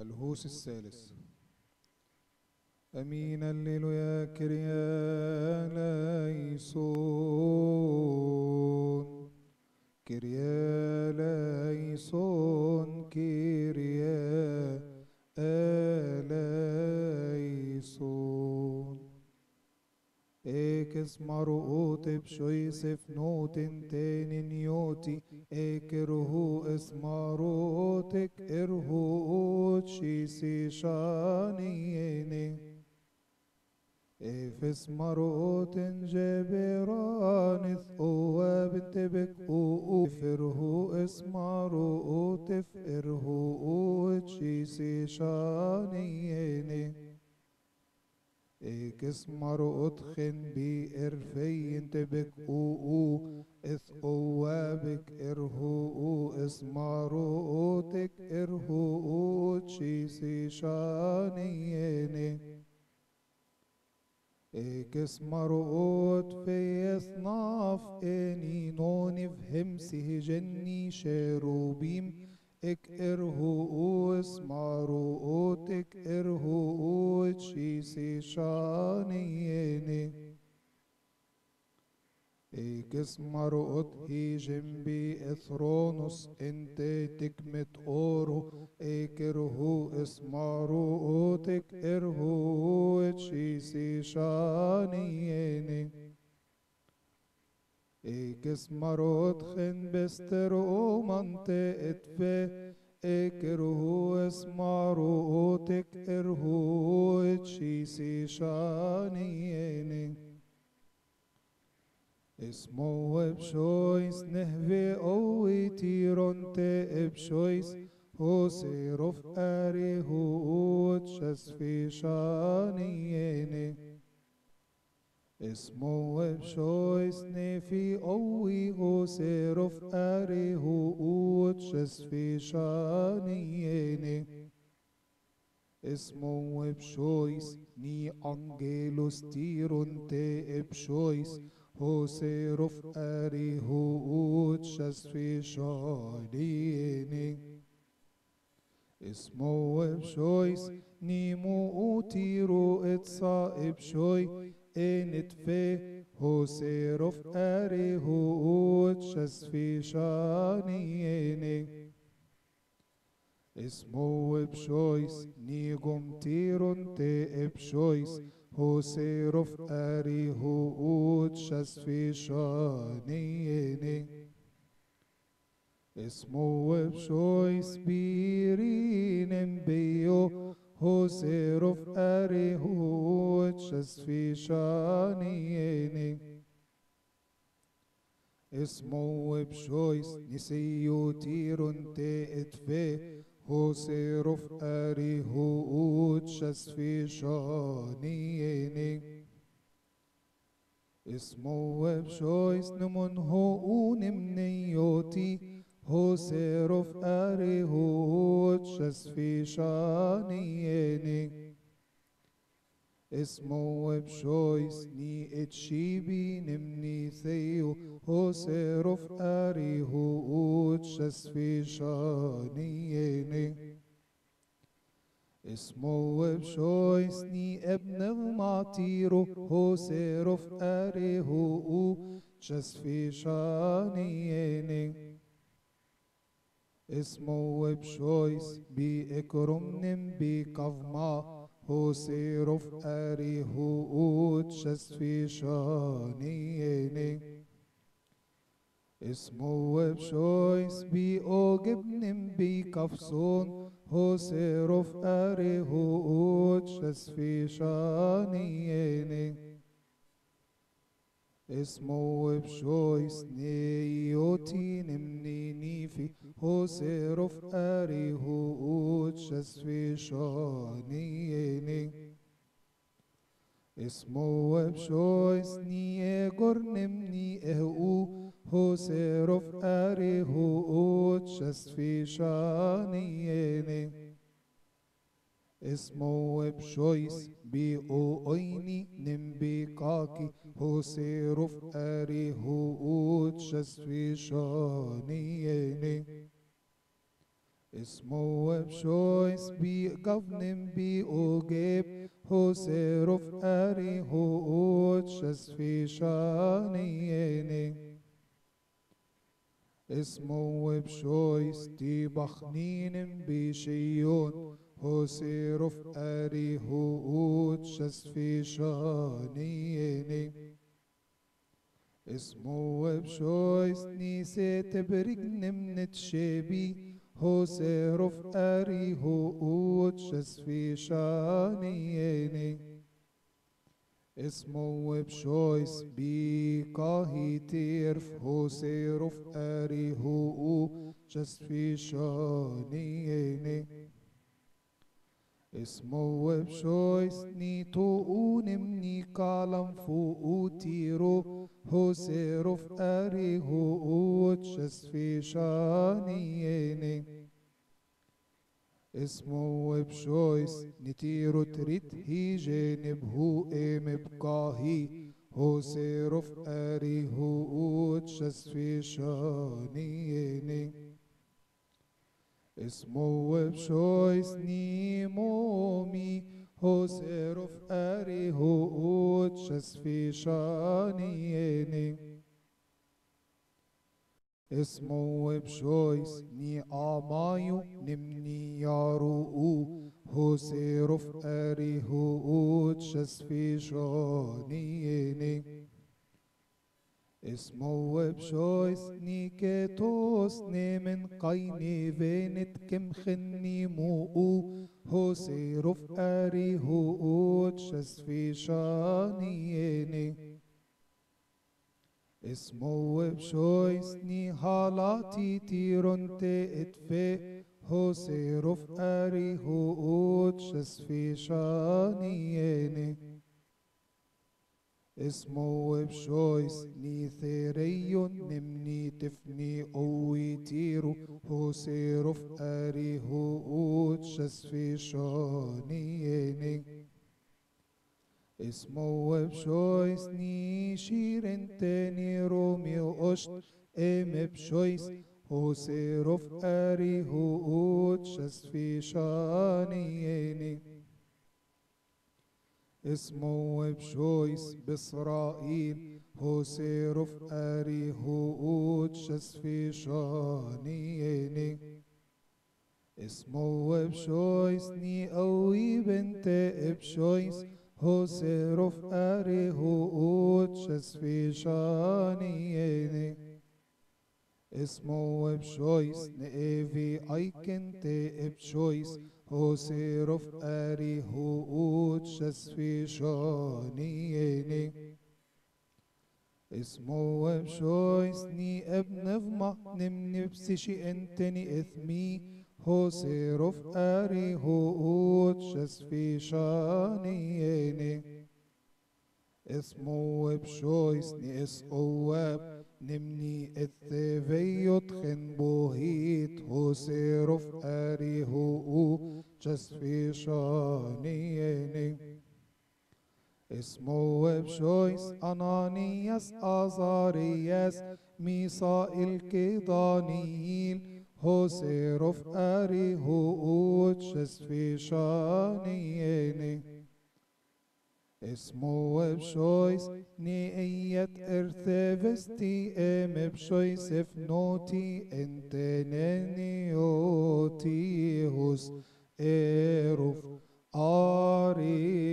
الهوس الثالث. أمين الليلويا كريا لايسون كريا لايسون كريا الايسون اكس مرؤوت بشويسف نوتن تاني نيوتي اكرهو اسماروتك ارهوت شيسي شانيني افس مروتن جبران ثقوا بنت بك افرهو اسماروت افرهوت شيسي شانيني اكس مرؤوت خن بي ارفي انت بك اث بك ارهو اسماروتك ارهوت شيسي شانيني اكس مرؤوت في اصناف اني نون فهم سهجني شاروبيم اك ارهو اسمارؤوت اك ارهو شيسي شانيني اكس مرؤوت هي جنبي اثرونوس انت تكمت اورو اكرهو اسماروتك ارهو شيسي شانيني اكس مرؤوت خن بسترو منطقت في اكرهو اسماروتك ارهو شيسي شانيني اسمه بشويس نهفي اوي تيرون بشويس هو سيروف اري هو تشس في شانيني اسمه بشويس نفي اوي هو سيروف اري هو تشس في شانيني اسمه بشويس ني انجيلوس تيرون بشويس هو سيروف اري هو تشس في شانيني اسمه بشويس نيمو اوتيرو اتسا بشوي انت في هو سيروف اري هو تشس في شانيني اسمه بشويس نيجم تيرون بشويس هو سيروف اري هو تشس في شانيني اسمه بشويس بيرين بيو هو سيروف اري هو تشس في شانيني اسمه بشويس نسيو تيرون اتفي هو سيروف اري هو تشس في شانيني اسمه بشويس نمون هو نمنيوتي هو سيروف اري هو تشس في شانيني اسمه بشويس ني اتشيبي نمني ثيو هو سيروف اري هو تشس في شانيني اسمه بشويس ني ابن المعطيرو هو سيروف اري هو تشس في شانيني اسمه بشويس بي اكرمنم بي كظما هو سيروف اري هو تشس في شانيني اسمه بشويس بي اوجبنم بي كفصون هو سيروف اري هو تشس في شانيني اسمه بشويس نيوتي نمني نيفي هو سيروف اري هو تشس في شانيني اسمه بشويس ني نمني هو سيروف اري هو تشس في شانيني اسمه بشويس بي او ايني نمبي كاكي هو سيروف اري هو تشس في شانيني اسمه بشويس بي قفن بي اوجيب هو سيرف اري هو اوتشس في شانيني اسمه بشويس دي بخنين بشيون هو سيرف اري هو اوتشس في شانيني اسمه بشويس نيسي تبرقن من تشيبي هو سيرف اري هو اوتشس في شانيني اسمه بشويس بي قاهي تيرف هو سيرف اري هو اوتشس في شانيني اسمه بشويس نيتو مني كالم فو تيرو هو سيرف اري هو اوتشس في شانيني اسمه بشويس نتيرو تريت هي جانب هو ام بقاهي هو سيرف اري هو اوتشس في شانيني اسمه بشويس نيمومي هو سيرف اري هو اوتشس في شانيني اسمه بشويس ني آمايو نمني يارو هو سيرف اري هو اوتشس في شانيني اسمه بشويس نيكيتوس نيمن قيني فينت كم خني مو هو سيرف اري هو اوتشس في شانيني اسمه بشويس ني هالاتي تيرون اتفي هو سيرف اري هو اوتشس في شانيني اسمه بشويس ني ثيريون نمني تفني قوي تيرو هو سيرف اري هو اوتشس في شانيني اسمه بشويس ني شيرين تاني روميو اشت ام بشويس هو سيرف اري هو اوتشس في شانيني اسمه بشويس بإسرائيل هو سيرف اري هو اوتشس في شانيني اسمه بشويس ني قوي بنت بشويس هو سيرف اري هو اوتشس في شانيني اسمه بشويس نئفي ايكنت بشويس هو سيرف اري هو اوتشس في شانيني اسمه بشويس ني ابن فما نمني بسشي انتني اثمي هو سيرف اري هو اوتشس في شانيني اسمه بشويس ني اس اواب نمني الثيفيوت خن بوهيت هو سيرف اري هو اوتشس في شانيني اسمه بشويس أنانياس أزارياس ميسائيل كيدانييل هو سيرف اري هو اوتشس في شانيني اسمه بشويس نيئية ارثفستي ام بشويس فنوتي انتنيوتيهوس ايروف اري